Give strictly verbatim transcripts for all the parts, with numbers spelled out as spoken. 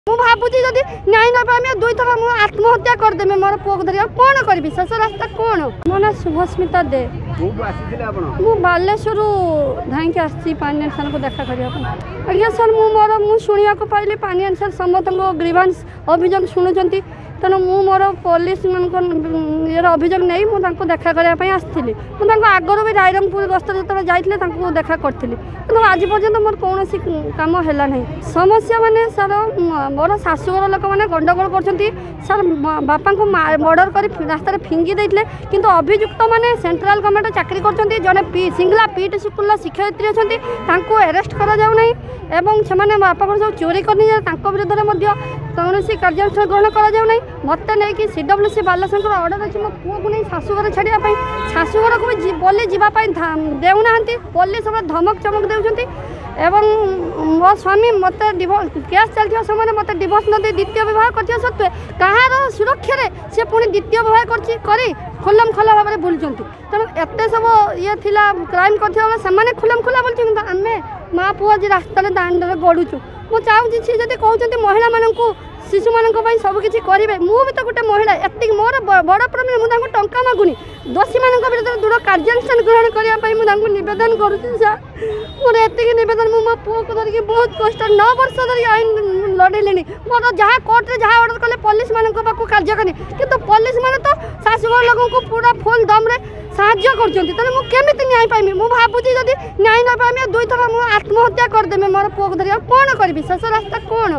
ମୁଁ ଭାବୁଛି ଯଦି ନ୍ୟାୟ ନ ପାଇମି ଦୁଇ ଥର ମୁଁ ଆତ୍ମହତ୍ୟା କରିଦେମି ମୋର ପୁଅକୁ ଧରି କ'ଣ କରିବି ଶେଷ ରାସ୍ତା କ'ଣ ମୋ ନାଁ ଶୁଭସ୍ମିତା ଦେ ମୁଁ ବାଲେଶ୍ୱରରୁ ଧାଇଁକି ଆସିଛି ପାନିଆନ ସାର୍ଙ୍କୁ ଦେଖା କରିବା ପାଇଁ ଆଜ୍ଞା ସାର୍ ମୁଁ ମୋର ମୁଁ ଶୁଣିବାକୁ ପାଇଲି ପାନିଆନ ସାର୍ ସମସ୍ତଙ୍କ ଗ୍ରିଭାନ୍ସ ଅଭିଯୋଗ ଶୁଣୁଛନ୍ତି ତେଣୁ ମୁଁ ମୋର ପୋଲିସ ମାନଙ୍କ ଇଏର ଅଭିଯୋଗ ନେଇ ମୁଁ ତାଙ୍କୁ ଦେଖା କରିବା ପାଇଁ ଆସିଥିଲି ମୁଁ ତାଙ୍କୁ ଆଗରୁ ବି ରାଇରଙ୍ଗପୁର ଗସ୍ତରେ ଯେତେବେଳେ ଯାଇଥିଲେ ତାଙ୍କୁ ଦେଖା କରିଥିଲି କିନ୍ତୁ ଆଜି ପର୍ଯ୍ୟନ୍ତ ମୋର କୌଣସି କାମ ହେଲା ନାହିଁ ସମସ୍ୟା ମାନେ ସାର୍ ମୋର ଶାଶୁଘର ଲୋକମାନେ ଗଣ୍ଡଗୋଳ କରୁଛନ୍ତି ସାର୍ ବାପାଙ୍କୁ ମର୍ଡର କରି ରାସ୍ତାରେ ଫିଙ୍ଗି ଦେଇଥିଲେ କିନ୍ତୁ ଅଭିଯୁକ୍ତ ମାନେ ସେଣ୍ଟ୍ରାଲ ଗଭର୍ଣ୍ଣମେଣ୍ଟ ଚାକିରି କରୁଛନ୍ତି ଜଣେ ପି ସିଙ୍ଗଲା ପିଟି ସ୍କୁଲର ଶିକ୍ଷୟିତ୍ରୀ ଅଛନ୍ତି ତାଙ୍କୁ ଆରେଷ୍ଟ କରାଯାଉ ନାହିଁ ଏବଂ ସେମାନେ ବାପାଙ୍କର ସବୁ ଚୋରି କରି ତାଙ୍କ ବିରୁଦ୍ଧରେ ମଧ୍ୟ କୌଣସି କାର୍ଯ୍ୟାନୁଷ୍ଠାନ ଗ୍ରହଣ କରାଯାଉ ନାହିଁ ମୋତେ ନେଇକି ସିଡବ୍ଲ୍ୟୁସି ବାଲେଶ୍ୱରଙ୍କର ଅର୍ଡ଼ର ଅଛି ମୋ ପୁଅକୁ ନେଇ ଶାଶୁଘର ଛାଡ଼ିବା ପାଇଁ ଶାଶୁଘରକୁ ବି ବୋଲି ଯିବା ପାଇଁ ଦେଉନାହାନ୍ତି ପୋଲିସ ଧମକ ଚମକ ଦେଉଛନ୍ତି ଏବଂ ମୋ ସ୍ୱାମୀ ମୋତେ ଡିଭୋର୍ସ କେସ୍ ଚାଲିଥିବା ସମୟରେ ମୋତେ ଡିଭୋର୍ସ ନ ଦେଇ ଦ୍ୱିତୀୟ ବିବାହ କରିଥିବା ସତ୍ତ୍ୱେ କାହାର ସୁରକ୍ଷାରେ ସେ ପୁଣି ଦ୍ୱିତୀୟ ବିବାହ କରିଛି କରି ଖୋଲମ ଖୋଲା ଭାବରେ ବୁଲୁଛନ୍ତି ତେଣୁ ଏତେ ସବୁ ଇଏ ଥିଲା କ୍ରାଇମ୍ କରିଥିବା ବେଳେ ସେମାନେ ଖୋଲମ ଖୋଲା ବୁଲୁଛନ୍ତି କିନ୍ତୁ ଆମେ ମା ପୁଅ ଆଜି ରାସ୍ତାରେ ଦାଣ୍ଡରେ ଗଡ଼ୁଛୁ ମୁଁ ଚାହୁଁଛି ସେ ଯଦି କହୁଛନ୍ତି ମହିଳାମାନଙ୍କୁ ଶିଶୁମାନଙ୍କ ପାଇଁ ସବୁକିଛି କରିବେ ମୁଁ ବି ତ ଗୋଟେ ମହିଳା ଏତିକି ମୋର ବଡ଼ ପ୍ରୋବ୍ଲେମ୍ ମୁଁ ତାଙ୍କୁ ଟଙ୍କା ମାଗୁନି ଦୋଷୀମାନଙ୍କ ବିରୁଦ୍ଧରେ ଦୃଢ଼ କାର୍ଯ୍ୟାନୁଷ୍ଠାନ ଗ୍ରହଣ କରିବା ପାଇଁ ମୁଁ ତାଙ୍କୁ ନିବେଦନ କରୁଛି ସାର୍ ମୋର ଏତିକି ନିବେଦନ ମୁଁ ମୋ ପୁଅକୁ ଧରିକି ବହୁତ କଷ୍ଟ ନଅ ବର୍ଷ ଧରିକି ଆଇନ ଲଢ଼େଇଲିଣି ମୋର ଯାହା କୋର୍ଟରେ ଯାହା ଅର୍ଡ଼ର କଲେ ପୋଲିସମାନଙ୍କ ପାଖକୁ କାର୍ଯ୍ୟ କଲି କିନ୍ତୁ ପୋଲିସମାନେ ତ ଶାଶୁଘର ଲୋକଙ୍କୁ ପୁରା ଫୁଲ୍ ଦମ୍ରେ ସାହାଯ୍ୟ କରୁଛନ୍ତି ତେଣୁ ମୁଁ କେମିତି ନ୍ୟାୟ ପାଇମି ମୁଁ ଭାବୁଛି ଯଦି ନ୍ୟାୟ ନ ପାଇମି ଦୁଇ ଥର ମୁଁ ଆତ୍ମହତ୍ୟା କରିଦେମି ମୋର ପୁଅକୁ ଧରି ଆଉ କ'ଣ କରିବି ଶେଷ ରାସ୍ତା କ'ଣ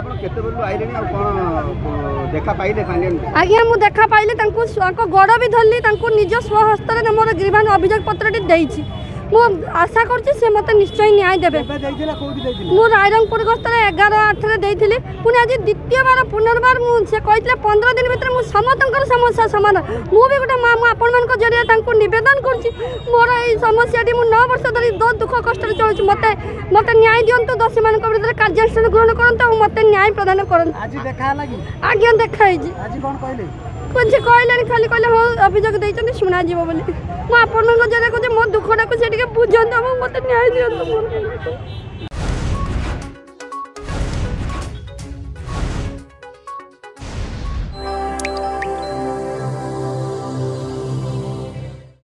ଆଜ୍ଞା ମୁଁ ଦେଖା ପାଇଲି ତାଙ୍କୁ ତାଙ୍କ ଗୋଡ଼ ବି ଧରିଲି ତାଙ୍କୁ ନିଜ ସ୍ୱହସ୍ତରେ ମୋର ଗ୍ରିଭାନ୍ସ ଅଭିଯୋଗ ପତ୍ରଟି ଦେଇଛି ମୁଁ ଆଶା କରୁଛି ସେ ମୋତେ ନିଶ୍ଚୟ ନ୍ୟାୟ ଦେବେ ମୁଁ ରାଇରଙ୍ଗପୁର ଗସ୍ତରେ ଏଗାର ଆଠରେ ଦେଇଥିଲି ପୁଣି ଆଜି ଦ୍ୱିତୀୟବାର ପୁନର୍ବାର ମୁଁ ସେ କହିଥିଲେ ପନ୍ଦର ଦିନ ଭିତରେ ମୁଁ ସମସ୍ତଙ୍କର ସମସ୍ୟା ସମାଧାନ ମୁଁ ବି ଗୋଟେ ମା ମୁଁ ଆପଣମାନଙ୍କ ଜରିଆରେ ତାଙ୍କୁ ନିବେଦନ କରୁଛି ମୋର ଏଇ ସମସ୍ୟାଟି ମୁଁ ନଅ ବର୍ଷ ଧରି ବହୁତ ଦୁଃଖ କଷ୍ଟରେ ଚଳୁଛି ମୋତେ ମୋତେ ନ୍ୟାୟ ଦିଅନ୍ତୁ ଦୋଷୀମାନଙ୍କ ବିରୁଦ୍ଧରେ କାର୍ଯ୍ୟାନୁଷ୍ଠାନ ଗ୍ରହଣ କରନ୍ତୁ ଆଉ ମୋତେ ନ୍ୟାୟ ପ୍ରଦାନ କରନ୍ତୁ ଆଜ୍ଞା ଦେଖା ହେଇଛି କିଛି କହିଲେନି ଖାଲି କହିଲେ ହଁ ଅଭିଯୋଗ ଦେଇଛନ୍ତି ଶୁଣାଯିବ ବୋଲି ମୁଁ ଆପଣଙ୍କ ଜରିଆରେ କହୁଛି ମୋ ଦୁଃଖଟାକୁ ସେ ଟିକେ ବୁଝନ୍ତୁ ଏବଂ ମୋତେ ନ୍ୟାୟ ଦିଅନ୍ତୁ।